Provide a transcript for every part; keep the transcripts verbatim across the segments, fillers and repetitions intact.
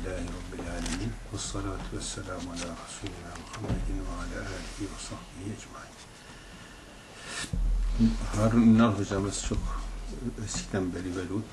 Elhamdülillahi Rabbil alemin. Vessalatu vesselamu ala Resulina Muhammedin ve ala alihi ve sahbihi ecmaîn. Harun Ünal hocamız çok eskiden beri velud,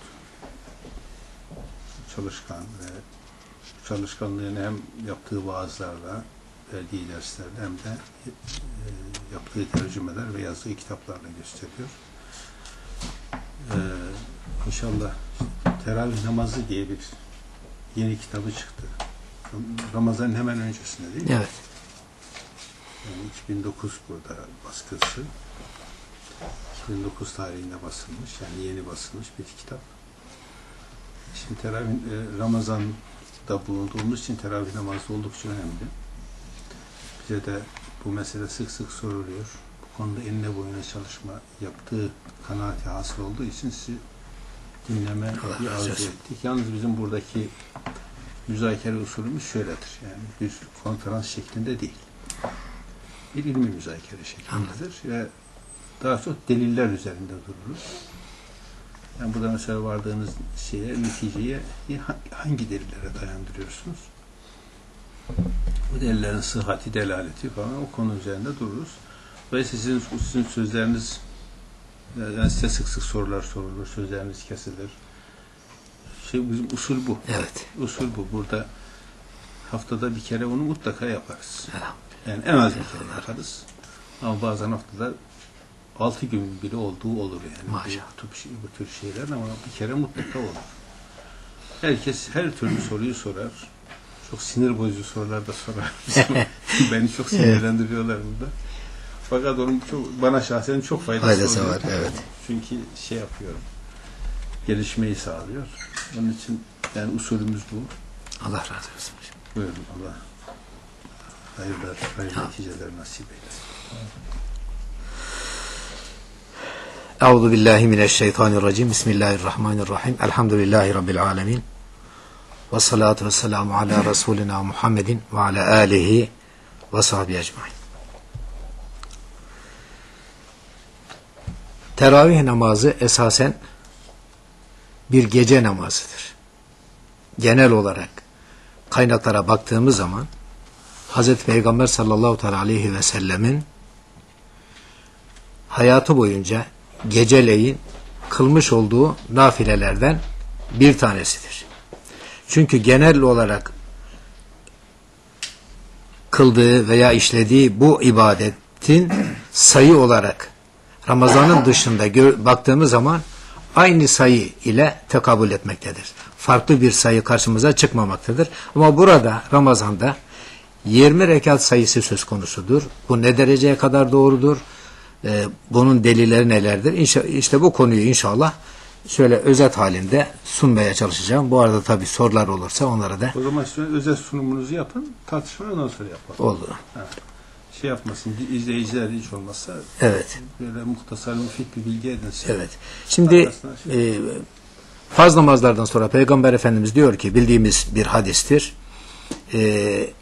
çalışkan ve çalışkanlığını hem yaptığı vaazlarla, verdiği derslerde hem de e, yaptığı tercümeler ve yazdığı kitaplarla gösteriyor. Ee, inşallah teravih namazı diye bir yeni kitabı çıktı. Ramazan'ın hemen öncesinde değil mi? Evet. Yani iki bin dokuz burada baskısı. iki bin dokuz tarihinde basılmış. Yani yeni basılmış bir kitap. Şimdi teravih, e, Ramazan'da bulunduğumuz için teravih namazı oldukça önemli. Bize de bu mesele sık sık soruluyor. Bu konuda enine boyuna çalışma yaptığı kanaati hasıl olduğu için sizi dinleme bir arzu ettik. Yalnız bizim buradaki müzakere usulümüz şöyledir. Yani bir konferans şeklinde değil. Bir ilmi müzakere şeklindedir ve daha çok deliller üzerinde dururuz. Yani burada mesela vardığınız şeye, neticeye hangi delillere dayandırıyorsunuz? Bu delillerin sıhhati, delaleti falan o konu üzerinde dururuz. Ve sizin, sizin sözleriniz, yani size sık sık sorular sorulur, sözleriniz kesilir. Şey, bizim usul bu. Evet. Usul bu. Burada haftada bir kere onu mutlaka yaparız. Yani en az bir kere yaparız. Ama bazen haftada altı gün bile olduğu olur yani. Maşallah. Bu, bu tür şeyler ama bir kere mutlaka olur. Herkes her türlü soruyu sorar. Çok sinir bozucu sorular da sorar. Beni çok sinirlendiriyorlar burada. Fakat onun çok, bana şahsen çok faydası, faydası oluyor. var. Evet. Çünkü şey yapıyorum. Gelişmeyi sağlıyor. Onun için yani usulümüz bu. Allah razı olsun. Buyurun Allah hayırlar, hayırlı neticeler nasip eylesin. Euzu billahi mineşşeytanirracim. Bismillahirrahmanirrahim. Elhamdülillahi rabbil alamin. Ve salatu vesselamu ala Resulina Muhammedin ve ala alihi ve sahbihi ecmaîn. Teravih namazı esasen bir gece namazıdır. Genel olarak kaynaklara baktığımız zaman Hazreti Peygamber sallallahu aleyhi ve sellemin hayatı boyunca geceleyin kılmış olduğu nafilelerden bir tanesidir. Çünkü genel olarak kıldığı veya işlediği bu ibadetin sayı olarak Ramazan'ın dışında baktığımız zaman aynı sayı ile tekabül etmektedir. Farklı bir sayı karşımıza çıkmamaktadır. Ama burada Ramazan'da yirmi rekat sayısı söz konusudur. Bu ne dereceye kadar doğrudur? Ee, bunun delilleri nelerdir? İnşa, işte bu konuyu inşallah şöyle özet halinde sunmaya çalışacağım. Bu arada tabii sorular olursa onlara da... O zaman şöyle özet sunumunuzu yapın, tartışmayı ondan sonra yapalım. Oldu. Ha. Şey yapmasın, izleyiciler hiç olmazsa evet. Böyle muhtasar, müfit bir bilgi edinsin. Evet. Şimdi e, farz namazlardan sonra Peygamber Efendimiz diyor ki, bildiğimiz bir hadistir. E,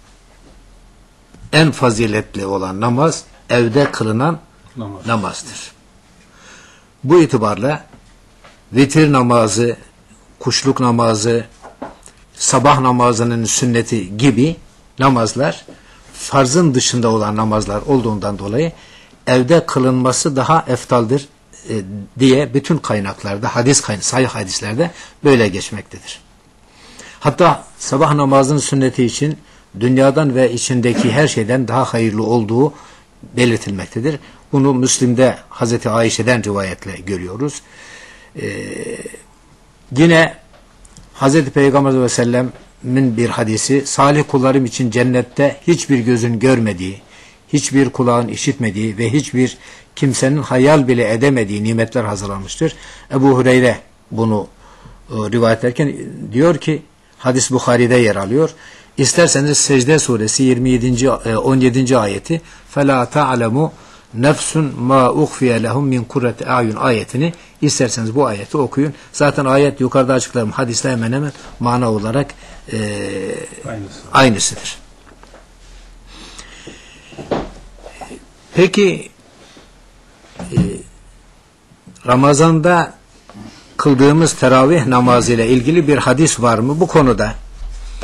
en faziletli olan namaz evde kılınan Namaz. namazdır. Bu itibarla vitir namazı, kuşluk namazı, sabah namazının sünneti gibi namazlar farzın dışında olan namazlar olduğundan dolayı evde kılınması daha eftaldir e, diye bütün kaynaklarda, hadis kaynak, sahih hadislerde böyle geçmektedir. Hatta sabah namazının sünneti için dünyadan ve içindeki her şeyden daha hayırlı olduğu belirtilmektedir. Bunu Müslim'de Hazreti Ayşe'den rivayetle görüyoruz. Ee, yine Hazreti Peygamber sallallahu aleyhi ve sellem'in bir hadisi, salih kullarım için cennette hiçbir gözün görmediği, hiçbir kulağın işitmediği ve hiçbir kimsenin hayal bile edemediği nimetler hazırlanmıştır. Ebu Hureyre bunu e, rivayet ederken diyor ki, hadis Bukhari'de yer alıyor. İsterseniz Secde suresi yirmi yedinci on yedinci ayeti فَلَا تَعْلَمُ nefsun ma ukhfiye lehum min kurrati ayun ayetini isterseniz bu ayeti okuyun. Zaten ayet yukarıda açıklarım hadisle hemen hemen mana olarak e, Aynısı. aynısıdır. Peki e, Ramazan'da kıldığımız teravih namazı ile ilgili bir hadis var mı? Bu konuda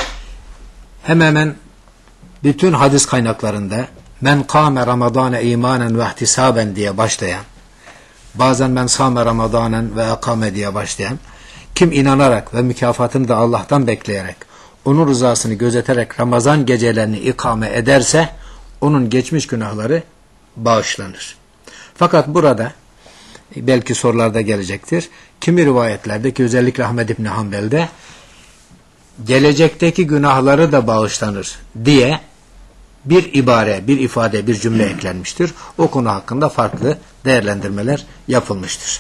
hemen hemen bütün hadis kaynaklarında men kâme ramadâne imanen ve ihtisaben diye başlayan, bazen men sâme ramadanen ve akame diye başlayan, kim inanarak ve mükafatını da Allah'tan bekleyerek, onun rızasını gözeterek Ramazan gecelerini ikame ederse, onun geçmiş günahları bağışlanır. Fakat burada, belki sorularda gelecektir, kimi rivayetlerde ki özellikle Ahmed İbni Hanbel'de, gelecekteki günahları da bağışlanır diye bir ibare, bir ifade, bir cümle eklenmiştir. O konu hakkında farklı değerlendirmeler yapılmıştır.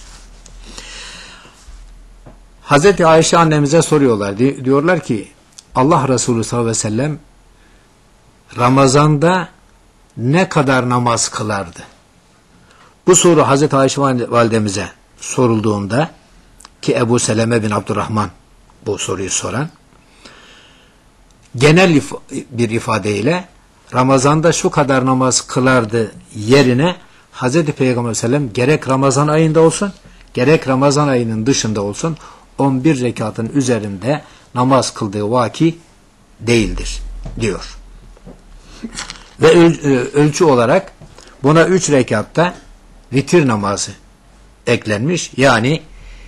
Hazreti Ayşe annemize soruyorlar. Diyorlar ki Allah Resulü sallallahu aleyhi ve sellem Ramazan'da ne kadar namaz kılardı? Bu soru Hazreti Ayşe validemize sorulduğunda, ki Ebu Seleme bin Abdurrahman bu soruyu soran, genel if bir ifadeyle Ramazan'da şu kadar namaz kılardı yerine Hazreti Peygamber sallallahu aleyhi ve sellem gerek Ramazan ayında olsun gerek Ramazan ayının dışında olsun on bir rekatın üzerinde namaz kıldığı vaki değildir diyor. Ve öl ölçü olarak buna üç rekatta vitir namazı eklenmiş. Yani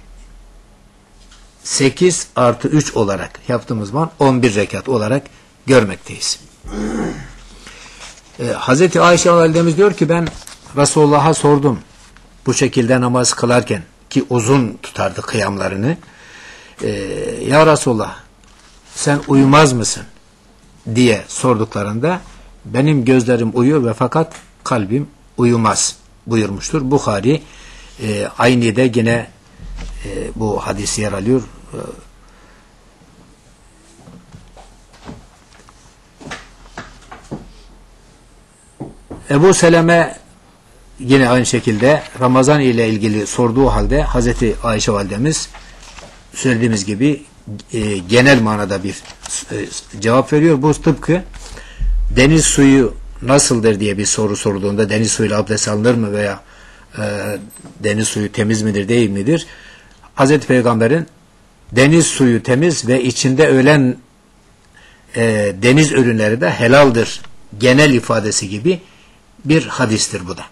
sekiz artı üç olarak yaptığımız zaman on bir rekat olarak görmekteyiz. Ee, Hazreti Ayşe validemiz diyor ki ben Resulullah'a sordum bu şekilde namaz kılarken, ki uzun tutardı kıyamlarını. Ee, ya Resulullah sen uyumaz mısın diye sorduklarında benim gözlerim uyur ve fakat kalbim uyumaz buyurmuştur. Buhari e, aynı de yine e, bu hadisi yer alıyor. Ebu Seleme yine aynı şekilde Ramazan ile ilgili sorduğu halde Hazreti Ayşe validemiz söylediğimiz gibi e, genel manada bir e, cevap veriyor. Bu tıpkı deniz suyu nasıldır diye bir soru sorduğunda deniz suyuyla abdest alınır mı veya e, deniz suyu temiz midir değil midir? Hazreti Peygamber'in deniz suyu temiz ve içinde ölen e, deniz ürünleri de helaldir genel ifadesi gibi bir hadistir bu da.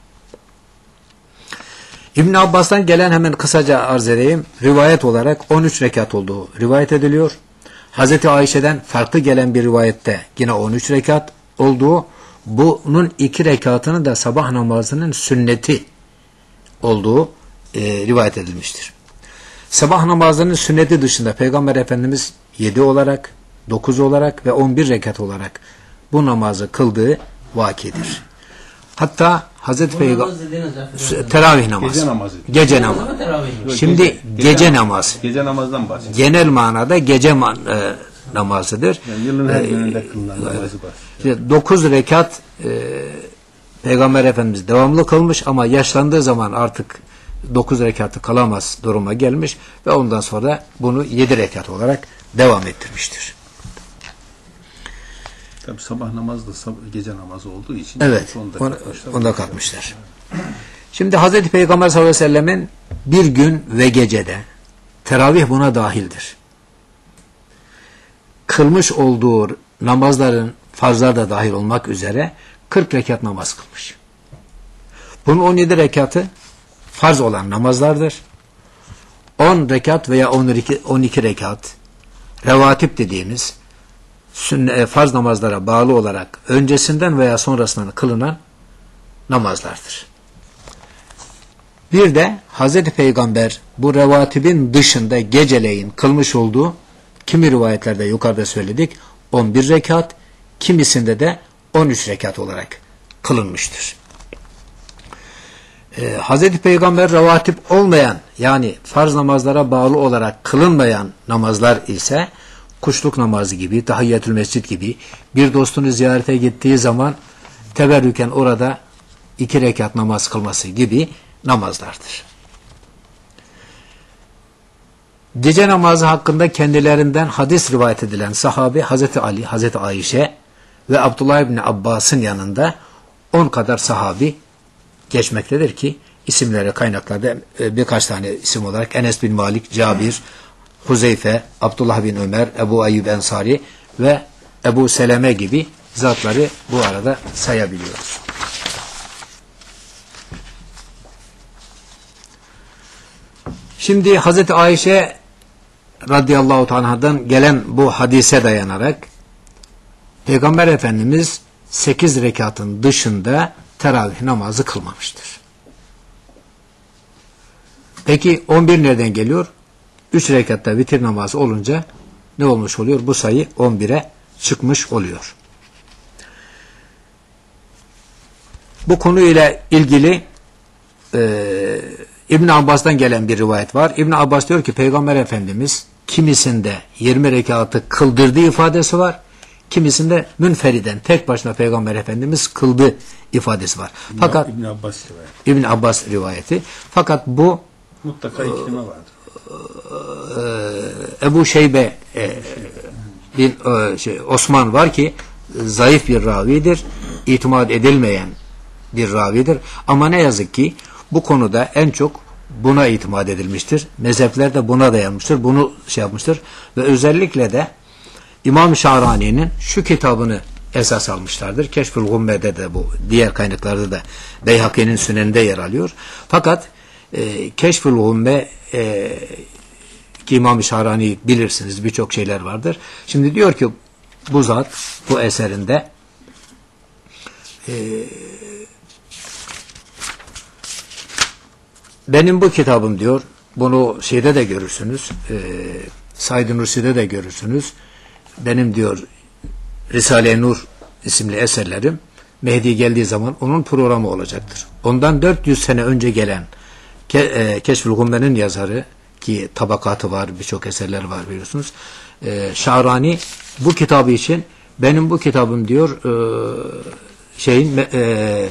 İbn Abbas'tan gelen hemen kısaca arz edeyim. Rivayet olarak on üç rekat olduğu rivayet ediliyor. Hazreti Ayşe'den farklı gelen bir rivayette yine on üç rekat olduğu, bunun iki rekatının da sabah namazının sünneti olduğu e, rivayet edilmiştir. Sabah namazının sünneti dışında Peygamber Efendimiz yedi olarak, dokuz olarak ve on bir rekat olarak bu namazı kıldığı vakidir. Hatta Hazreti Peygamber teravih namazı. Gece namazı. Gece namazı. Şimdi gece, gece namazı. Gece namazdan bahsediyor. Genel manada gece man, e, namazıdır. Yani yılın her gününde kılınan namazı bahsediyor. dokuz rekat e, Peygamber Efendimiz devamlı kılmış ama yaşlandığı zaman artık dokuz rekatı kalamaz duruma gelmiş ve ondan sonra bunu yedi rekat olarak devam ettirmiştir. Tabi sabah namazı da sabah, gece namazı olduğu için evet, onda onu, katmışlar. onda katmışlar. Şimdi Hazreti Peygamber sallallahu aleyhi ve sellemin bir gün ve gecede, teravih buna dahildir, kılmış olduğu namazların, farzlar da dahil olmak üzere kırk rekat namaz kılmış. Bunun on yedi rekatı farz olan namazlardır. on rekat veya on iki rekat revatip dediğimiz sünnet, farz namazlara bağlı olarak öncesinden veya sonrasından kılınan namazlardır. Bir de Hazreti Peygamber bu revatibin dışında geceleyin kılmış olduğu, kimi rivayetlerde yukarıda söyledik on bir rekat, kimisinde de on üç rekat olarak kılınmıştır. Ee, Hazreti Peygamber revatip olmayan, yani farz namazlara bağlı olarak kılınmayan namazlar ise kuşluk namazı gibi, tahiyyetül mescid gibi, bir dostunu ziyarete gittiği zaman teberrüken orada iki rekat namaz kılması gibi namazlardır. Gece namazı hakkında kendilerinden hadis rivayet edilen sahabe Hazreti Ali, Hazreti Ayşe ve Abdullah İbni Abbas'ın yanında on kadar sahabi geçmektedir ki isimleri kaynaklarda birkaç tane isim olarak Enes bin Malik, Cabir, Huzeyfe, Abdullah bin Ömer, Ebu Ayyub Ensari ve Ebu Seleme gibi zatları bu arada sayabiliyoruz. Şimdi Hazreti Ayşe radıyallahu teala'dan gelen bu hadise dayanarak Peygamber Efendimiz sekiz rekatın dışında teravih namazı kılmamıştır. Peki on bir nereden geliyor? üç rekatta vitir namazı olunca ne olmuş oluyor? Bu sayı on bire çıkmış oluyor. Bu konuyla ilgili e, İbn Abbas'tan gelen bir rivayet var. İbn Abbas diyor ki Peygamber Efendimiz kimisinde yirmi rekatı kıldırdığı ifadesi var. Kimisinde münferiden tek başına Peygamber Efendimiz kıldı ifadesi var. Fakat İbn Abbas rivayeti. İbn Abbas rivayeti. Fakat bu mutlaka iklime vardır. E, Ebu Şeybe e, bin e, şey, Osman var ki zayıf bir ravidir. İtimat edilmeyen bir ravidir. Ama ne yazık ki bu konuda en çok buna itimat edilmiştir. Mezhepler de buna dayanmıştır. Bunu şey yapmıştır. Ve özellikle de İmam Şahrani'nin şu kitabını esas almışlardır. Keşfül Gumme'de de bu, diğer kaynaklarda da Beyhaki'nin Süneninde yer alıyor. Fakat e, Keşfül Gumme e, ki İmam Şahrani bilirsiniz, birçok şeyler vardır. Şimdi diyor ki bu zat bu eserinde e, benim bu kitabım diyor, bunu şeyde de görürsünüz, e, Said-i Nursi'de de görürsünüz. Benim diyor Risale-i Nur isimli eserlerim Mehdi geldiği zaman onun programı olacaktır. Ondan dört yüz sene önce gelen Ke, e, Keşfül Gumme'nin yazarı ki tabakatı var, birçok eserler var biliyorsunuz. E, Şahrani bu kitabı için benim bu kitabım diyor e, şeyin e,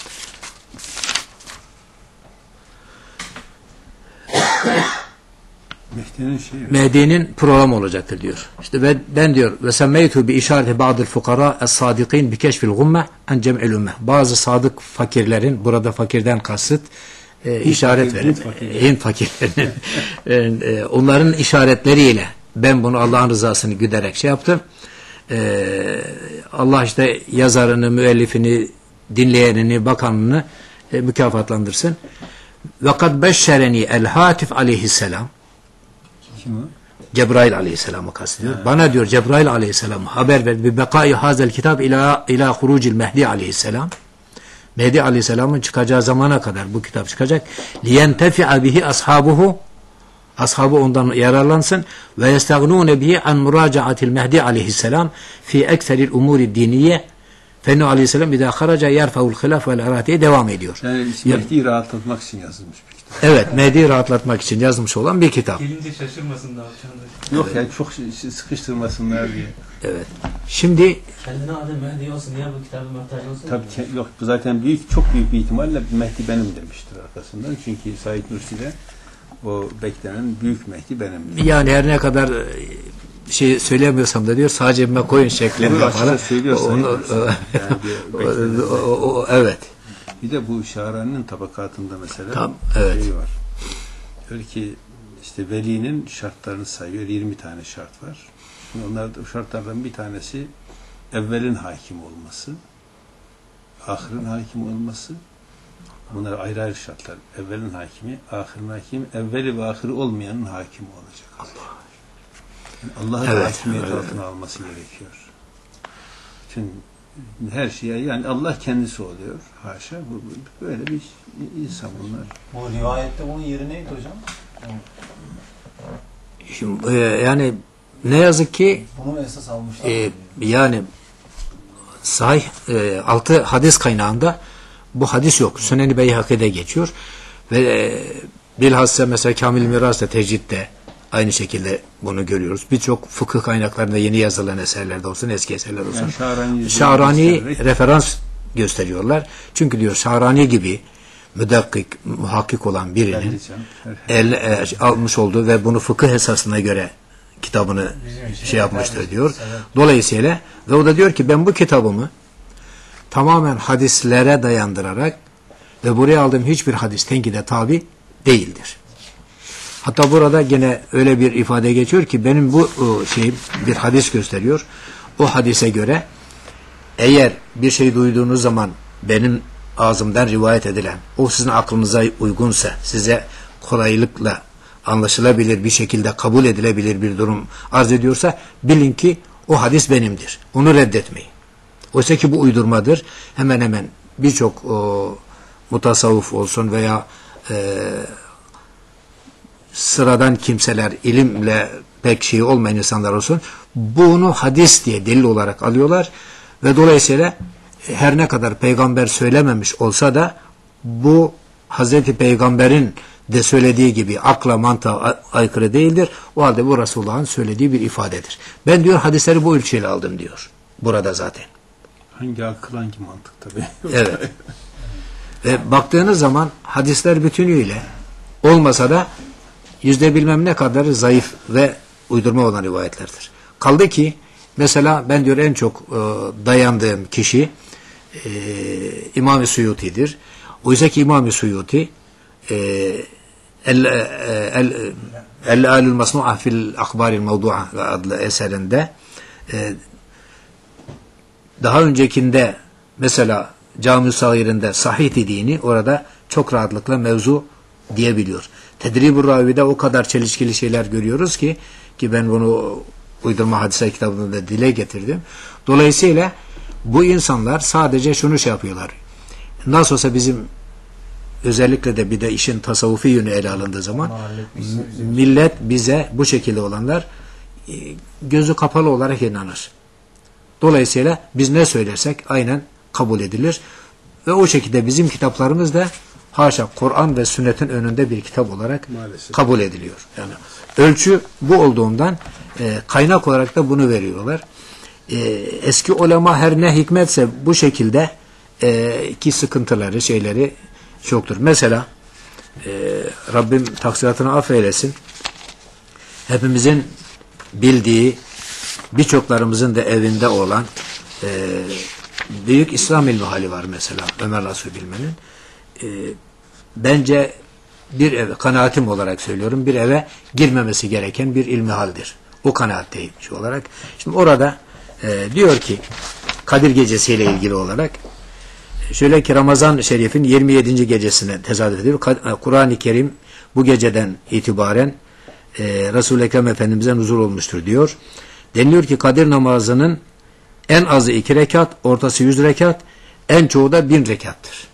Mehdi'nin şeyi. Mehdi'nin programı olacaktır diyor. İşte ben, ben diyor ve semmeytu bi işareti ba'dil fukara es-sadikin bi keşfil gumme en cem'il ümme. Bazı sadık fakirlerin, burada fakirden kasıt e, işaret fakir, verin. Hint fakirleri. Hint fakirlerinin e, onların işaretleriyle ben bunu Allah'ın rızasını güderek şey yaptım. E, Allah işte yazarını, müellifini, dinleyenini, bakanını e, mükafatlandırsın. Ve kad beşşereni el-Hatif aleyhisselam. Kim o? Cebrail aleyhisselamı kastediyor. Ha. Bana diyor Cebrail aleyhisselam haber verdi. Bi bekai hazel kitab ila ila hurucil Mehdi aleyhisselam. Mehdi aleyhisselamın çıkacağı zamana kadar bu kitap çıkacak. Liyentefi'a bihi ashabuhu. Ashabı ondan yararlansın ve yestagnûne bihi an muracaatil Mehdi aleyhisselam fi ekseril umuri diniye. Fennu aleyhisselam bir daha haraca yerfavul hilaf vel eratiye devam ediyor. Yani Mehdi'yi rahatlatmak için yazılmış bir kitap. Evet, Mehdi'yi rahatlatmak için yazılmış olan bir kitap. Gelince şaşırmasınlar. Yok yani çok sıkıştırmasınlar diye. Evet. Şimdi Kendine adı Mehdi olsun diye bu kitabı muhtaç olsun. Tabii yok bu zaten büyük çok büyük bir ihtimalle Mehdi benim demiştir arkasından. Çünkü Said Nursi'de o beklenen büyük Mehdi benim. Yani her ne kadar şey söyleyemiyorsam da diyor sadece ben koyun şeklinde falan. Söylüyorsan. Evet. Bir de bu Şahrani'nin tabakatında mesela Tam, evet. şey var. Diyor ki işte velinin şartlarını sayıyor. yirmi tane şart var. Şimdi onlar o şartlardan bir tanesi evvelin hakim olması, ahırın hakim olması. Bunlar ayrı ayrı şartlar. Evvelin hakimi, ahırın hakimi, evveli ve ahırı olmayanın hakimi olacak. Allah. Yani Allah'ın evet, hakimiyet evet. altına alması gerekiyor. Bütün her şeye yani Allah kendisi oluyor. Haşa. Bu, bu, böyle bir insan bunlar. Bu rivayette bunun yeri neydi hocam? Şimdi, e, yani ne yazık ki Bunu esas almışlar. e, yani sahih e, altı hadis kaynağında bu hadis yok. Sünen-i Beyhaki'de geçiyor ve e, bilhassa mesela Kamil Miras'ta Tecrid'de aynı şekilde bunu görüyoruz. Birçok fıkıh kaynaklarında yeni yazılan eserlerde olsun, eski eserler olsun. Yani Şahrani, Şahrani referans gösteriyorlar. Çünkü diyor Şahrani gibi müdakkik, muhakkik olan birinin el, e, almış olduğu ve bunu fıkıh esasına göre kitabını şey yapmıştır diyor. Dolayısıyla ve o da diyor ki ben bu kitabımı tamamen hadislere dayandırarak ve buraya aldığım hiçbir hadis tenkide tabi değildir. Hatta burada gene öyle bir ifade geçiyor ki benim bu şeyim bir hadis gösteriyor. o hadise göre eğer bir şey duyduğunuz zaman benim ağzımdan rivayet edilen, o sizin aklınıza uygunsa, size kolaylıkla anlaşılabilir bir şekilde kabul edilebilir bir durum arz ediyorsa bilin ki o hadis benimdir. Onu reddetmeyin. Oysa ki bu uydurmadır. Hemen hemen birçok mutasavvuf olsun veya e, sıradan kimseler, ilimle pek şey olmayan insanlar olsun, bunu hadis diye delil olarak alıyorlar ve dolayısıyla her ne kadar peygamber söylememiş olsa da bu Hazreti Peygamber'in de söylediği gibi akla mantığa aykırı değildir. O halde bu Resulullah'ın söylediği bir ifadedir. Ben diyor hadisleri bu ölçüyle aldım diyor. Burada zaten. Hangi akıl hangi mantık tabii. Evet. Ve baktığınız zaman hadisler bütünüyle olmasa da yüzde bilmem ne kadar zayıf ve uydurma olan rivayetlerdir. Kaldı ki mesela ben diyor en çok e, dayandığım kişi e, İmam-ı Suyuti'dir. Oysa ki İmam-ı Suyuti e, El El El Alül Masnu'a fil Akbaril Mevdu'a adlı eserinde e, daha öncekinde mesela Cami-i Sagir'inde sahih dediğini orada çok rahatlıkla mevzu diyebiliyor. Tedrib-ü Ravi'de o kadar çelişkili şeyler görüyoruz ki ki ben bunu uydurma hadise kitabında da dile getirdim. Dolayısıyla bu insanlar sadece şunu şey yapıyorlar. Nasıl olsa bizim özellikle de bir de işin tasavvufi yönü ele alındığı zaman millet bize bu şekilde olanlar gözü kapalı olarak inanır. Dolayısıyla biz ne söylersek aynen kabul edilir. Ve o şekilde bizim kitaplarımız da haşa Kur'an ve sünnetin önünde bir kitap olarak maalesef kabul ediliyor. Yani ölçü bu olduğundan e, kaynak olarak da bunu veriyorlar. E, eski ulema her ne hikmetse bu şekilde e, ki sıkıntıları, şeyleri çoktur. Mesela e, Rabbim taksiratını affeylesin. Hepimizin bildiği, birçoklarımızın da evinde olan e, büyük İslam ilmihali var mesela Ömer Nasuh Bilmen'in. E, bence bir eve, kanaatim olarak söylüyorum, bir eve girmemesi gereken bir ilmihaldir. O kanaatteyim şu olarak. Şimdi orada e, diyor ki Kadir Gecesi ile ilgili olarak şöyle ki Ramazan-ı Şerif'in yirmi yedinci gecesine tezahür ediyor. Kur'an-ı Kerim bu geceden itibaren e, Resul-i Ekrem Efendimiz'e nuzul olmuştur diyor. Deniliyor ki Kadir namazının en azı iki rekat, ortası yüz rekat, en çoğu da bin rekattır.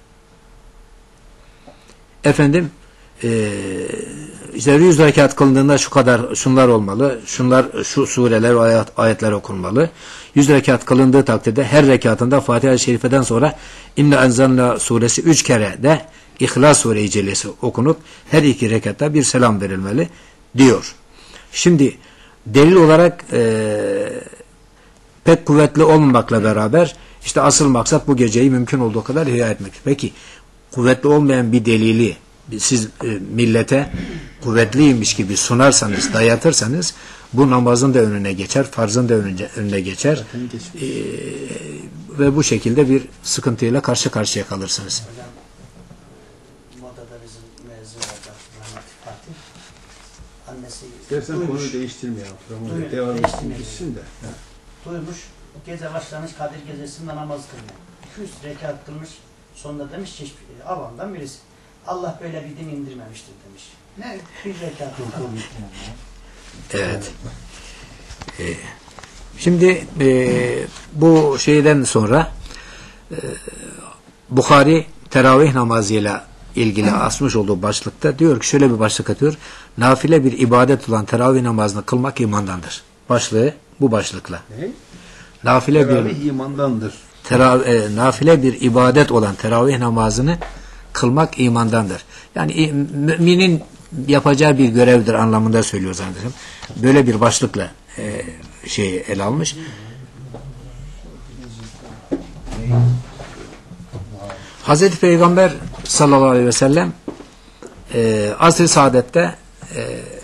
Efendim e, işte yüz rekat kılındığında şu kadar şunlar olmalı, şunlar şu sureler, ayet, ayetler okunmalı. yüz rekat kılındığı takdirde her rekatında Fatiha-i Şerife'den sonra İnna Enzalna suresi üç kere de İhlas Sure-i Cellesi okunup her iki rekatta bir selam verilmeli diyor. Şimdi delil olarak e, pek kuvvetli olmamakla beraber işte asıl maksat bu geceyi mümkün olduğu kadar ihya etmek. Peki kuvvetli olmayan bir delili siz e, millete kuvvetliymiş gibi sunarsanız, dayatırsanız bu namazın da önüne geçer, farzın da önüne, önüne geçer e, ve bu şekilde bir sıkıntıyla karşı karşıya kalırsınız. Hocam, modada bizim mezun olacak Rahmetli Fatih. Annesi İstersen duymuş, konuyu değiştirmeyelim. Duymuş, Devam değiştirmeyelim. etsin de. duymuş, gece başlamış Kadir Gecesi'nde namaz kılmaya. iki yüz rekat kılmış, sonunda demiş ki avamdan birisi. Allah böyle bir din indirmemiştir demiş. Ne? Bir rekat kılmış. Evet. Ee, şimdi e, bu şeyden sonra e, Bukhari teravih namazıyla ilgili asmış olduğu başlıkta diyor ki şöyle bir başlık atıyor. Nafile bir ibadet olan teravih namazını kılmak imandandır. Başlığı bu başlıkla. Ne? Nafile Teravih bir imandandır. terav, e, nafile bir ibadet olan teravih namazını kılmak imandandır. Yani müminin yapacağı bir görevdir anlamında söylüyor zannederim. Böyle bir başlıkla e, şey ele almış. Hazreti Peygamber sallallahu aleyhi ve sellem e, asr-ı saadette e,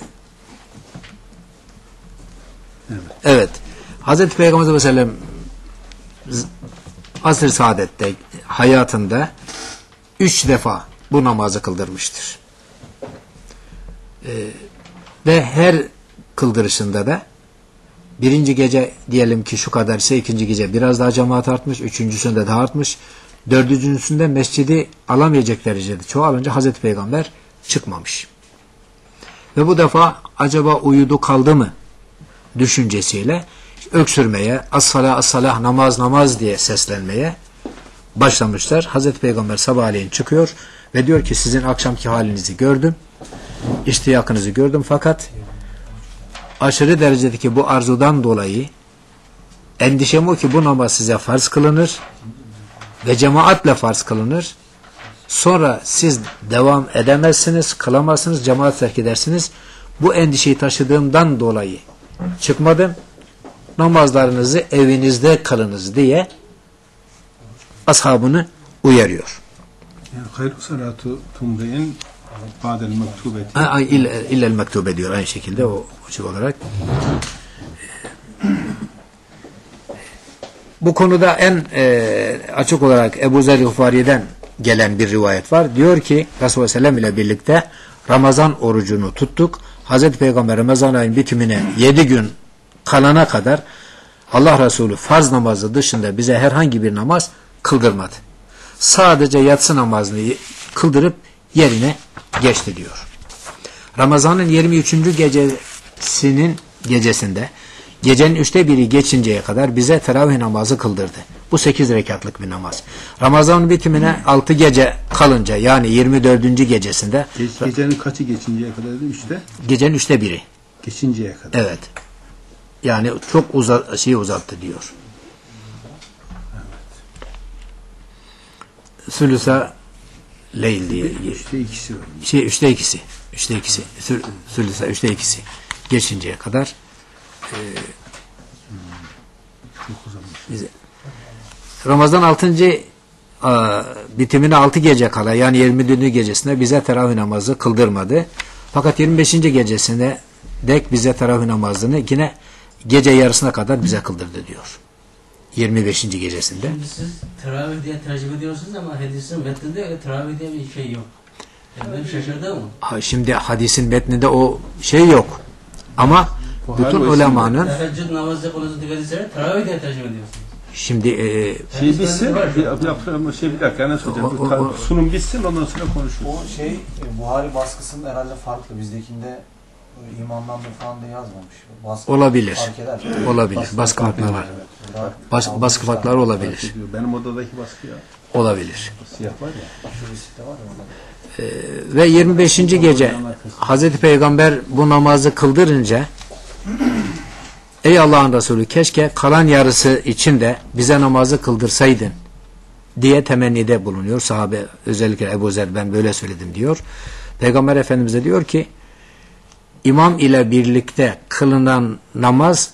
evet. evet Hazreti Peygamber sallallahu aleyhi ve sellem asr-ı saadette hayatında üç defa bu namazı kıldırmıştır. Ee, ve her kıldırışında da birinci gece diyelim ki şu kadar ise ikinci gece biraz daha cemaat artmış, üçüncüsünde daha artmış, dördüncüsünde mescidi alamayacak derecede çoğalınca Hazreti Peygamber çıkmamış. Ve bu defa acaba uyudu kaldı mı düşüncesiyle öksürmeye, as-salah as-salah, namaz namaz diye seslenmeye başlamışlar. Hazreti Peygamber sabahleyin çıkıyor ve diyor ki sizin akşamki halinizi gördüm, iştiyakınızı gördüm fakat aşırı derecedeki bu arzudan dolayı endişem o ki bu namaz size farz kılınır ve cemaatle farz kılınır. Sonra siz devam edemezsiniz, kılamazsınız, cemaat terk edersiniz. Bu endişeyi taşıdığımdan dolayı çıkmadım. Namazlarınızı evinizde kılınız diye ashabını uyarıyor. Yani hayru salatu tumre'in ba'del mektubeti. İllel mektube diyor aynı şekilde o açık olarak. Bu konuda en e, açık olarak Ebu Zer Gıfari'den gelen bir rivayet var. Diyor ki Resulullah Sellem ile birlikte Ramazan orucunu tuttuk. Hazreti Peygamber Ramazan ayının bitimine yedi gün kalana kadar Allah Resulü farz namazı dışında bize herhangi bir namaz kıldırmadı. Sadece yatsı namazını kıldırıp yerine geçti diyor. Ramazan'ın yirmi üçüncü gecesinin gecesinde gecenin üçte biri geçinceye kadar bize teravih namazı kıldırdı. Bu sekiz rekatlık bir namaz. Ramazan'ın bitimine altı gece kalınca yani yirmi dördüncü gecesinde Ge gecenin kaçı geçinceye kadar? Üçte? Gecenin üçte biri. Geçinceye kadar. Evet. Yani çok uza şeyi uzattı diyor. Sülüsa leyl diye. Üçte ikisi var. Şey, üçte ikisi. Üçte ikisi. Sülüsa üçte ikisi. Geçinceye kadar e, Çok uzamış. bize Ramazan altıncı a, bitimine altı gece kala yani yirmi dördüncü gecesinde bize teravih namazı kıldırmadı. Fakat yirmi beşinci gecesinde dek bize teravih namazını yine gece yarısına kadar bize kıldırdı diyor. yirmi beşinci gecesinde. Şimdi siz teravih diye tercüme ediyorsunuz ama hadisin metninde öyle teravih diye bir şey yok. Yani ben şaşırdım mı? Ha, şimdi hadisin metninde o şey yok. Ama Buhari bütün ve ulemanın Teheccüd namazı konusu dikkat etsene teravih diye tercüme ediyorsunuz. şimdi e, Şey bitsin, bir, yaptığım şey bir dakika nasıl olacak? O- o- o- Sunum bitsin ondan sonra konuşuruz. O şey e, Buhari baskısında herhalde farklı. Bizdekinde e, imamdan bir falan da yazmamış. Baskı Olabilir. fark eder. Olabilir. Baskı farkları var. Evet, burada Bas, almışlar. baskı farkları olabilir. Benim odadaki baskı ya. Olabilir. Siyah var ya. Şu riskte var ya orada. Ve yirmi beşinci gece Hazreti Peygamber bu namazı kıldırınca ey Allah'ın Resulü keşke kalan yarısı için de bize namazı kıldırsaydın diye temennide bulunuyor. Sahabe özellikle Ebu Zer ben böyle söyledim diyor. Peygamber Efendimiz de diyor ki imam ile birlikte kılınan namaz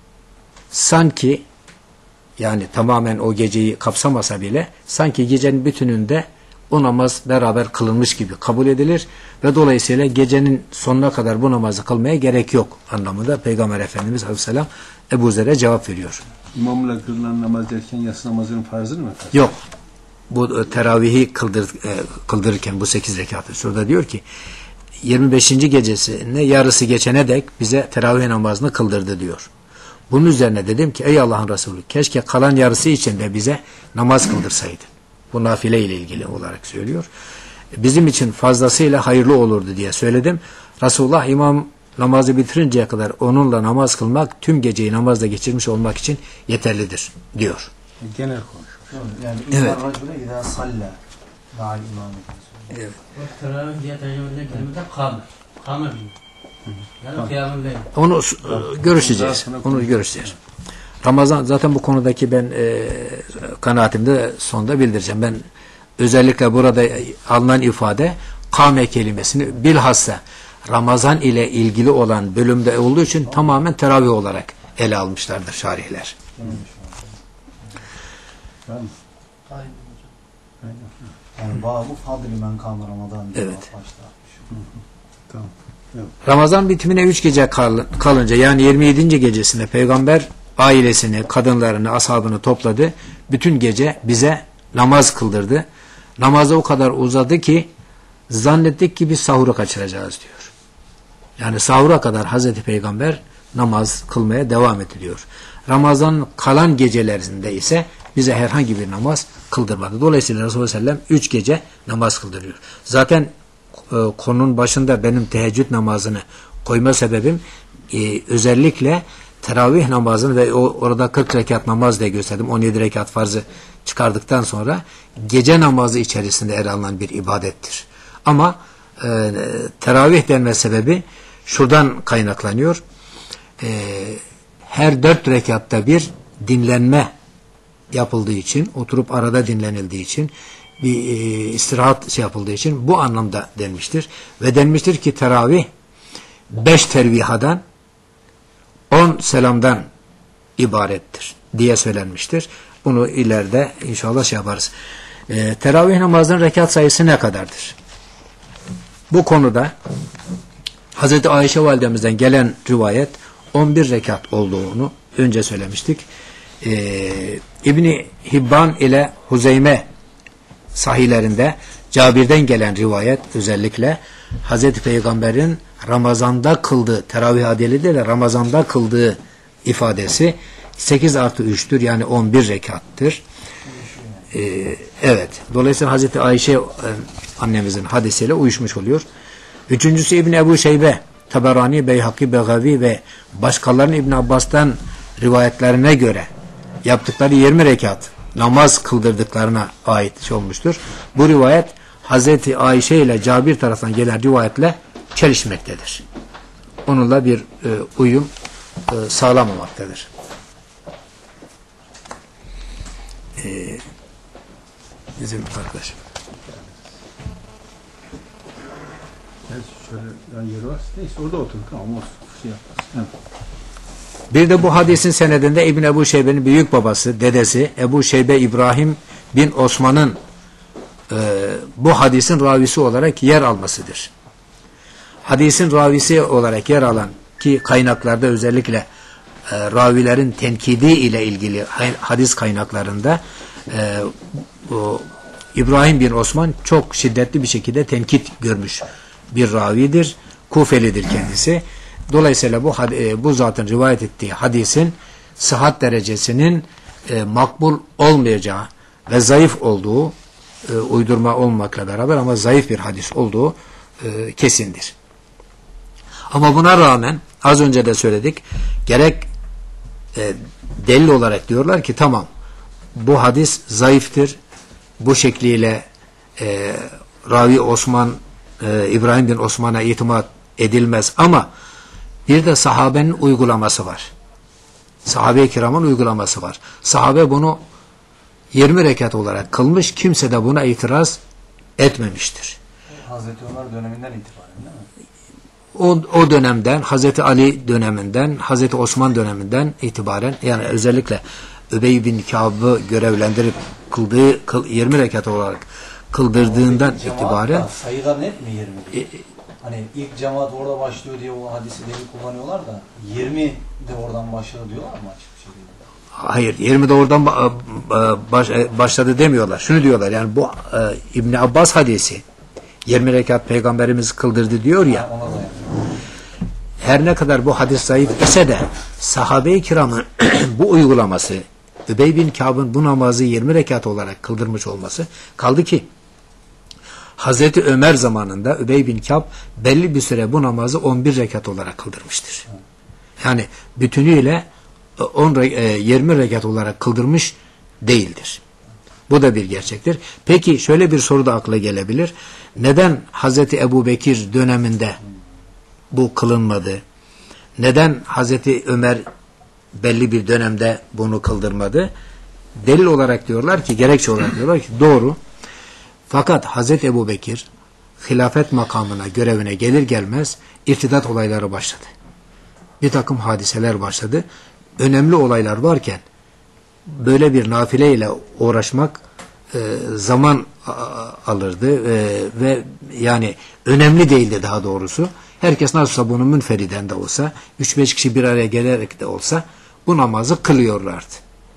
sanki yani tamamen o geceyi kapsamasa bile sanki gecenin bütününde o namaz beraber kılınmış gibi kabul edilir ve dolayısıyla gecenin sonuna kadar bu namazı kılmaya gerek yok anlamında Peygamber Efendimiz Aleyhisselam Ebu Zer'e cevap veriyor. İmamla kılınan namaz derken yatsı namazının farzını mı? Yok. Bu e, teravihi kıldır, e, kıldırırken bu sekiz rekatı. Şurada diyor ki yirmi beşinci gecesine yarısı geçene dek bize teravih namazını kıldırdı diyor. Bunun üzerine dedim ki ey Allah'ın Resulü keşke kalan yarısı için de bize namaz kıldırsaydın. Bu nafile ile ilgili olarak söylüyor. Bizim için fazlasıyla hayırlı olurdu diye söyledim. Resulullah imam namazı bitirinceye kadar onunla namaz kılmak tüm geceyi namazda geçirmiş olmak için yeterlidir diyor. Genel konuşuyoruz. Yani Evet. İmam Racule İdâ Salla Dâil imam. Evet. Bu teravih diye tercüme edilen kelime de kâme. Kâme mi? Yani kıyamın değil. Onu e, görüşeceğiz. Onu görüşeceğiz. Ramazan zaten bu konudaki ben e, kanaatimde sonda bildireceğim. Ben özellikle burada alınan ifade kâme kelimesini bilhassa Ramazan ile ilgili olan bölümde olduğu için tamamen teravih olarak ele almışlardır şarihler. Yani Bâbu Fadli Men Kâme Ramazan diye Evet. başlar. Tamam. Ramazan bitimine üç gece kal- kalınca yani yirmi yedinci gecesinde Peygamber ailesini, kadınlarını, ashabını topladı. Bütün gece bize namaz kıldırdı. Namazı o kadar uzadı ki zannettik ki biz sahuru kaçıracağız diyor. Yani sahura kadar Hazreti Peygamber namaz kılmaya devam ediliyor. Ramazan'ın kalan gecelerinde ise bize herhangi bir namaz kıldırmadı. Dolayısıyla Resulullah sallallahu aleyhi ve sellem üç gece namaz kıldırıyor. Zaten e, konunun başında benim teheccüd namazını koyma sebebim e, özellikle teravih namazını ve o, orada kırk rekat namaz diye gösterdim. on yedi rekat farzı çıkardıktan sonra gece namazı içerisinde ele alınan bir ibadettir. Ama e, teravih denme sebebi şuradan kaynaklanıyor. E, her dört rekatta bir dinlenme yapıldığı için, oturup arada dinlenildiği için, bir e, istirahat şey yapıldığı için bu anlamda denmiştir. Ve denmiştir ki teravih beş tervihadan on selamdan ibarettir diye söylenmiştir. Bunu ileride inşallah şey yaparız. E, teravih namazının rekat sayısı ne kadardır? Bu konuda Hazreti Ayşe validemizden gelen rivayet on bir rekat olduğunu önce söylemiştik. Ee, İbni Hibban ile Huzeyme sahihlerinde Cabir'den gelen rivayet özellikle Hazreti Peygamber'in Ramazan'da kıldığı, teravih adelidir de Ramazan'da kıldığı ifadesi sekiz artı üçtür, yani on bir rekattır. Ee, evet. Dolayısıyla Hazreti Ayşe e, annemizin hadisiyle uyuşmuş oluyor. Üçüncüsü İbni Ebu Şeybe, Taberani, Beyhaki, Begavi ve başkalarının İbn Abbas'tan rivayetlerine göre yaptıkları yirmi rekat namaz kıldırdıklarına ait şey olmuştur. Bu rivayet Hazreti Ayşe ile Cabir tarafından gelen rivayetle çelişmektedir. Onunla bir e, uyum e, sağlamamaktadır. E, bizim arkadaşım. Evet, şöyle yani yeri var. Neyse orada otur. Tamam olsun. Şey yapmaz. Evet. Bir de bu hadisin senedinde İbn Ebu Şeybe'nin büyük babası, dedesi Ebu Şeybe İbrahim bin Osman'ın e, bu hadisin ravisi olarak yer almasıdır. Hadisin ravisi olarak yer alan ki kaynaklarda özellikle e, ravilerin tenkidi ile ilgili hadis kaynaklarında e, o, İbrahim bin Osman çok şiddetli bir şekilde tenkit görmüş bir ravidir. Kufelidir kendisi. Dolayısıyla bu bu zatın rivayet ettiği hadisin sıhhat derecesinin e, makbul olmayacağı ve zayıf olduğu, e, uydurma olmakla beraber ama zayıf bir hadis olduğu e, kesindir. Ama buna rağmen az önce de söyledik, gerek e, delil olarak diyorlar ki tamam, bu hadis zayıftır, bu şekliyle e, ravi Osman e, İbrahim bin Osman'a itimat edilmez ama bir de sahabenin uygulaması var. Sahabe-i kiramın uygulaması var. Sahabe bunu yirmi rekat olarak kılmış, kimse de buna itiraz etmemiştir. Hazreti Ömer döneminden itibaren değil mi? O, o dönemden, Hazreti Ali döneminden, Hazreti Osman döneminden itibaren, yani özellikle Übey bin Kâb'ı görevlendirip kıldığı kıl, yirmi rekat olarak kıldırdığından itibaren sayılar net mi yirmi diye? E, hani ilk cemaat orada başlıyor diye o hadisi delil kullanıyorlar da yirmi de oradan başladı diyorlar mı açık bir şekilde? Hayır, yirmi de oradan baş, başladı demiyorlar. Şunu diyorlar, yani bu e, İbn Abbas hadisi yirmi rekat Peygamberimiz kıldırdı diyor ya. Ha, ona da yani. Her ne kadar bu hadis zayıf ise de sahabe-i kiramın bu uygulaması, Übey bin Kâb'ın bu namazı yirmi rekat olarak kıldırmış olması, kaldı ki Hazreti Ömer zamanında Übey bin Kâb belli bir süre bu namazı on bir rekat olarak kıldırmıştır. Yani bütünüyle on, yirmi rekat olarak kıldırmış değildir. Bu da bir gerçektir. Peki şöyle bir soru da akla gelebilir. Neden Hazreti Ebu Bekir döneminde bu kılınmadı? Neden Hazreti Ömer belli bir dönemde bunu kıldırmadı? Delil olarak diyorlar ki, gerekçe olarak diyorlar ki doğru. Fakat Hazreti Ebu Bekir hilafet makamına, görevine gelir gelmez irtidat olayları başladı. Bir takım hadiseler başladı. Önemli olaylar varken böyle bir nafile ile uğraşmak e, zaman alırdı e, ve yani önemli değildi daha doğrusu. Herkes nasılsa bunu münferiden de olsa, üç beş kişi bir araya gelerek de olsa bu namazı kılıyorlardı.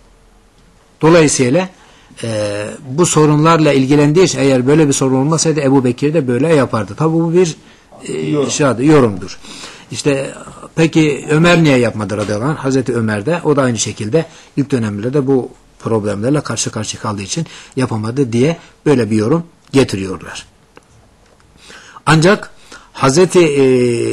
Dolayısıyla e, bu sorunlarla ilgilendiği için, eğer böyle bir sorun olmasaydı Ebu Bekir de böyle yapardı. Tabi bu bir e, yorum. Şadı, yorumdur. İşte Peki Ömer niye yapmadı radıyallahu anh? Hazreti Ömer de o da aynı şekilde ilk dönemlerde bu problemlerle karşı karşıya kaldığı için yapamadı diye böyle bir yorum getiriyorlar. Ancak Hazreti e,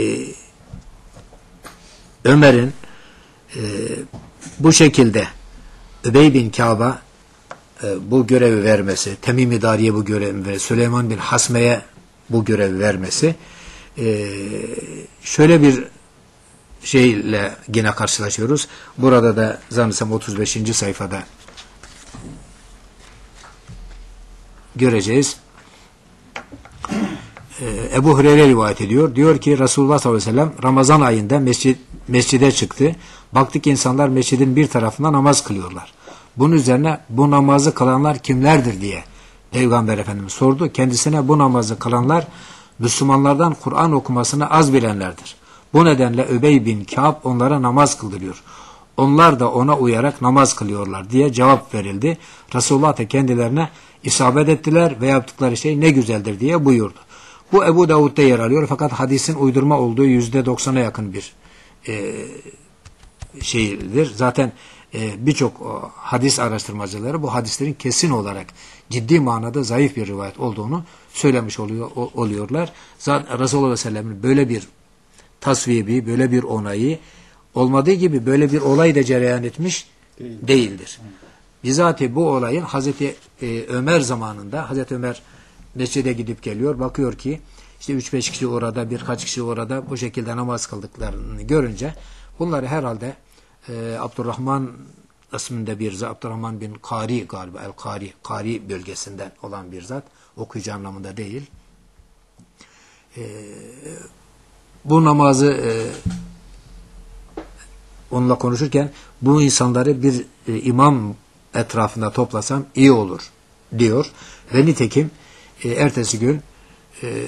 Ömer'in e, bu şekilde Übey bin Kâb'a e, bu görevi vermesi, Temim-i Dariye bu görevi ve Süleyman bin Hasme'ye bu görevi vermesi e, şöyle bir şeyle yine karşılaşıyoruz. Burada da zannedersem otuz beşinci sayfada göreceğiz. Ee, Ebu Hureyre rivayet ediyor. Diyor ki Resulullah sallallahu aleyhi ve sellem Ramazan ayında mescid, mescide çıktı. Baktık insanlar mescidin bir tarafında namaz kılıyorlar. Bunun üzerine bu namazı kılanlar kimlerdir diye Peygamber Efendimiz sordu. Kendisine bu namazı kılanlar Müslümanlardan Kur'an okumasını az bilenlerdir. Bu nedenle Übey bin Kâb onlara namaz kıldırıyor. Onlar da ona uyarak namaz kılıyorlar diye cevap verildi. Resulullah da kendilerine isabet ettiler ve yaptıkları şey ne güzeldir diye buyurdu. Bu Ebu Davud'da yer alıyor fakat hadisin uydurma olduğu yüzde doksana yakın bir e, şeydir. Zaten e, birçok o, hadis araştırmacıları bu hadislerin kesin olarak ciddi manada zayıf bir rivayet olduğunu söylemiş oluyor, o, oluyorlar. Zaten Resulullah sallallahu aleyhi ve sellem'in böyle bir tasvibi, böyle bir onayı olmadığı gibi böyle bir olay da cereyan etmiş Değil. değildir. Bizatihi bu olayın Hazreti e, Ömer zamanında Hazreti Ömer mescide gidip geliyor. Bakıyor ki işte üç beş kişi orada, birkaç kişi orada bu şekilde namaz kıldıklarını görünce bunları herhalde e, Abdurrahman isminde bir zat, Abdurrahman bin Kari galiba, El-Kari, Kari bölgesinden olan bir zat, okuyucu anlamında değil. E, bu namazı e, onunla konuşurken bu insanları bir e, imam etrafında toplasam iyi olur diyor. Ve nitekim e, ertesi gün e,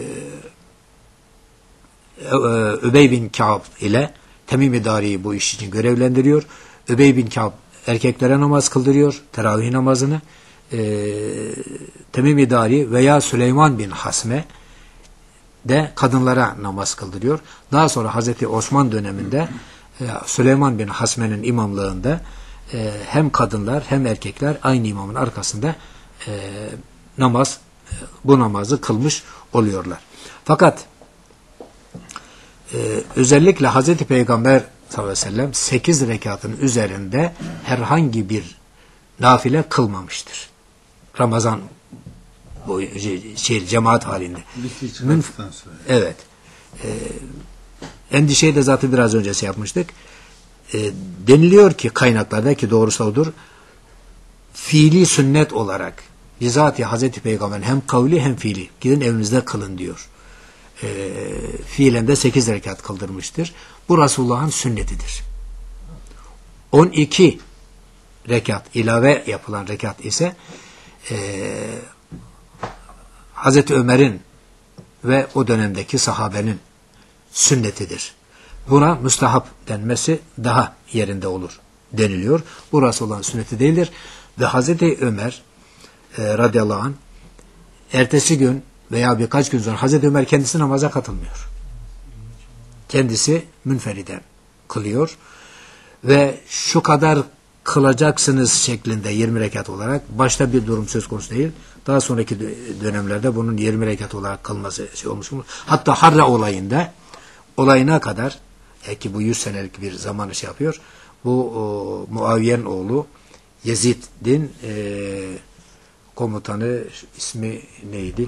Übey bin Kâb ile Temim-i Dari'yi bu iş için görevlendiriyor. Übey bin Kâb erkeklere namaz kıldırıyor, teravih namazını. E, Temim-i Dari veya Süleyman bin Hasme de kadınlara namaz kıldırıyor. Daha sonra Hazreti Osman döneminde e, Süleyman bin Hasme'nin imamlığında e, hem kadınlar hem erkekler aynı imamın arkasında e, namaz e, bu namazı kılmış oluyorlar. Fakat e, özellikle Hazreti Peygamber sallallahu aleyhi ve sellem sekiz rekatın üzerinde herhangi bir nafile kılmamıştır. Ramazan bu şey, cemaat halinde. Münf evet. E, endişeyi de zaten biraz önce şey yapmıştık. E, deniliyor ki kaynaklarda ki doğrusu odur. Fiili sünnet olarak bizatihi Hazreti Peygamber'in hem kavli hem fiili gidin evinizde kılın diyor. E, fiilen de sekiz rekat kıldırmıştır. Bu Resulullah'ın sünnetidir. on iki rekat ilave yapılan rekat ise e, Hazreti Ömer'in ve o dönemdeki sahabenin sünnetidir. Buna müstahap denmesi daha yerinde olur deniliyor. Bu Resulullah'ın sünneti değildir. Ve Hazreti Ömer e, radıyallahu anh ertesi gün veya birkaç gün sonra Hazreti Ömer kendisi namaza katılmıyor. Kendisi münferiden kılıyor ve şu kadar kılacaksınız şeklinde yirmi rekat olarak başta bir durum söz konusu değil. Daha sonraki dönemlerde bunun yirmi rekat olarak kılması şey olmuş. Hatta Harra olayında olayına kadar e ki bu yüz senelik bir zamanı şey yapıyor. Bu o, Muaviye'nin oğlu Yezid'in e, komutanı ismi neydi?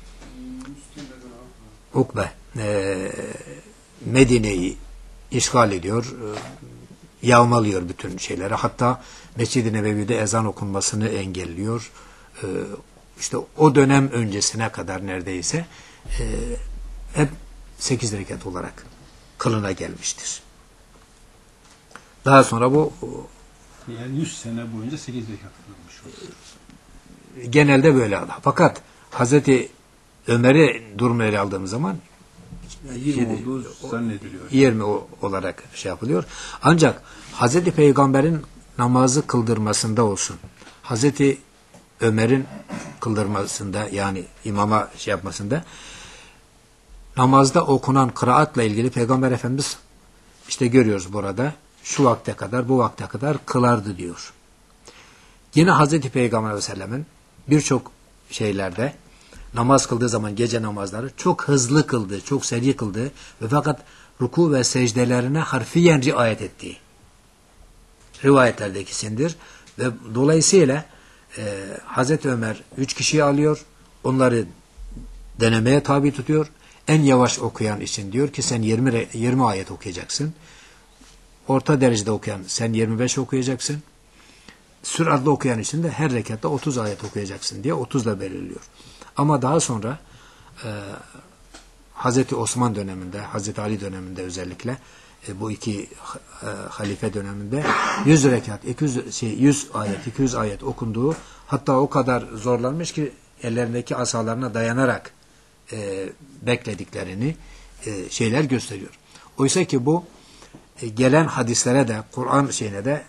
Ukbe e, Medine'yi işgal ediyor. E, yağmalıyor bütün şeyleri. Hatta Mescid-i Nebevi'de ezan okunmasını engelliyor. E, işte o dönem öncesine kadar neredeyse e, hep sekiz rekat olarak kılına gelmiştir. Daha sonra bu yani yüz sene boyunca sekiz rekat kılınmış oluyor. Genelde böyle. Fakat Hazreti Ömer'i durumu ele aldığımız zaman yirmi olduğu zannediliyor. yirmi olarak şey yapılıyor. Ancak Hazreti Peygamber'in namazı kıldırmasında olsun, Hazreti Ömer'in kıldırmasında yani imama şey yapmasında namazda okunan kıraatla ilgili Peygamber Efendimiz işte görüyoruz burada şu vakte kadar bu vakte kadar kılardı diyor. Yine Hazreti Peygamber Aleyhisselatü Vesselam'ın birçok şeylerde namaz kıldığı zaman gece namazları çok hızlı kıldı, çok seri kıldı ve fakat ruku ve secdelerine harfiyen riayet ettiği rivayetlerdeki ve dolayısıyla e, Hazreti Ömer üç kişiyi alıyor, onları denemeye tabi tutuyor. En yavaş okuyan için diyor ki sen yirmi, yirmi ayet okuyacaksın. Orta derecede okuyan sen yirmi beş okuyacaksın. Süratli okuyan için de her rekatta otuz ayet okuyacaksın diye otuzla belirliyor. Ama daha sonra e, Hazreti Osman döneminde, Hazreti Ali döneminde özellikle e, bu iki e, halife döneminde yüz rekat, iki yüz, şey, yüz ayet, iki yüz ayet okunduğu, hatta o kadar zorlanmış ki ellerindeki asalarına dayanarak e, beklediklerini e, şeyler gösteriyor. Oysa ki bu e, gelen hadislere de, Kur'an şeyine de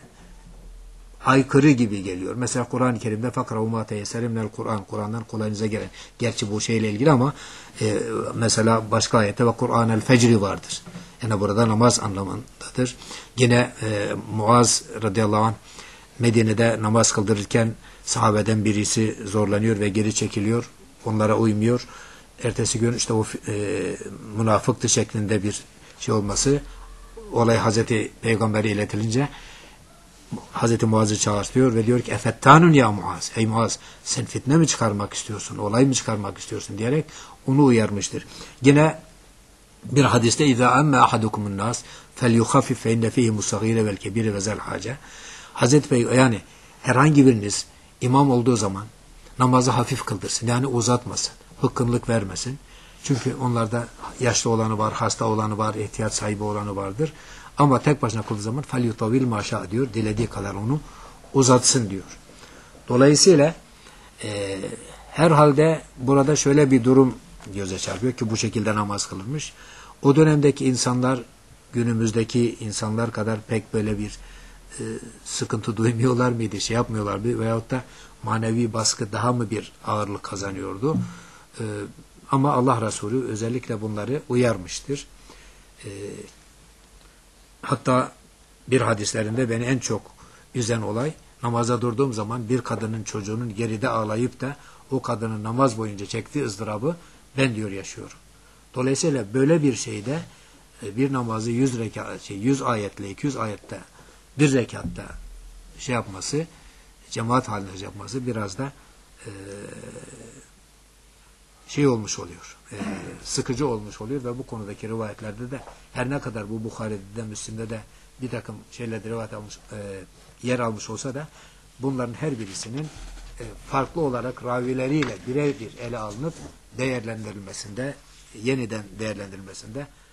aykırı gibi geliyor. Mesela Kur'an-ı Kerim'de fakrahu ma teyessere minel Kur'an, Kur'an'dan kolayınıza gelen. Gerçi bu şeyle ilgili ama e, mesela başka ayette ve Kur'an-el fecri vardır. Yani burada namaz anlamındadır. Yine e, Muaz radıyallahu anh Medine'de namaz kıldırırken sahabeden birisi zorlanıyor ve geri çekiliyor. Onlara uymuyor. Ertesi gün işte o e, münafıktı şeklinde bir şey olması, olay Hazreti Peygamber'e iletilince Hazreti Muaz'ı çağırtıyor ve diyor ki efettanun ya Muaz, ey Muaz sen fitne mi çıkarmak istiyorsun, olay mı çıkarmak istiyorsun diyerek onu uyarmıştır. Yine bir hadiste اِذَا أَمَّا أَحَدُكُمُ النَّاسِ فَلْيُخَفِفْ فَاِنَّ ف۪يهِ مُسَّغِيرَ وَالْكَب۪يرَ وَزَلْ حَاجَ. Hazreti Peygamber yani herhangi biriniz imam olduğu zaman namazı hafif kıldırsın. Yani uzatmasın, hıkkınlık vermesin. Çünkü onlarda yaşlı olanı var, hasta olanı var, ihtiyaç sahibi olanı vardır. Ama tek başına kıldığı zaman فَلْيُطَوِلْ maşa diyor. Dilediği kadar onu uzatsın diyor. Dolayısıyla e, herhalde burada şöyle bir durum göze çarpıyor ki bu şekilde namaz kılınmış. O dönemdeki insanlar günümüzdeki insanlar kadar pek böyle bir e, sıkıntı duymuyorlar mıydı, şey yapmıyorlar mıydı veyahut da manevi baskı daha mı bir ağırlık kazanıyordu? E, ama Allah Resulü özellikle bunları uyarmıştır. E, hatta bir hadislerinde beni en çok üzen olay, namaza durduğum zaman bir kadının çocuğunun geride ağlayıp da o kadının namaz boyunca çektiği ızdırabı ben diyor yaşıyorum. Dolayısıyla böyle bir şeyde bir namazı yüz rekat, şey, yüz ayetle iki yüz ayette bir rekatta şey yapması, cemaat halinde yapması biraz da e, şey olmuş oluyor. E, sıkıcı olmuş oluyor ve bu konudaki rivayetlerde de her ne kadar bu Bukhari'de de Müslim'de de bir takım şeylerde rivayet almış, e, yer almış olsa da bunların her birisinin e, farklı olarak ravileriyle birebir ele alınıp değerlendirilmesinde, yeniden değerlendirilmesinde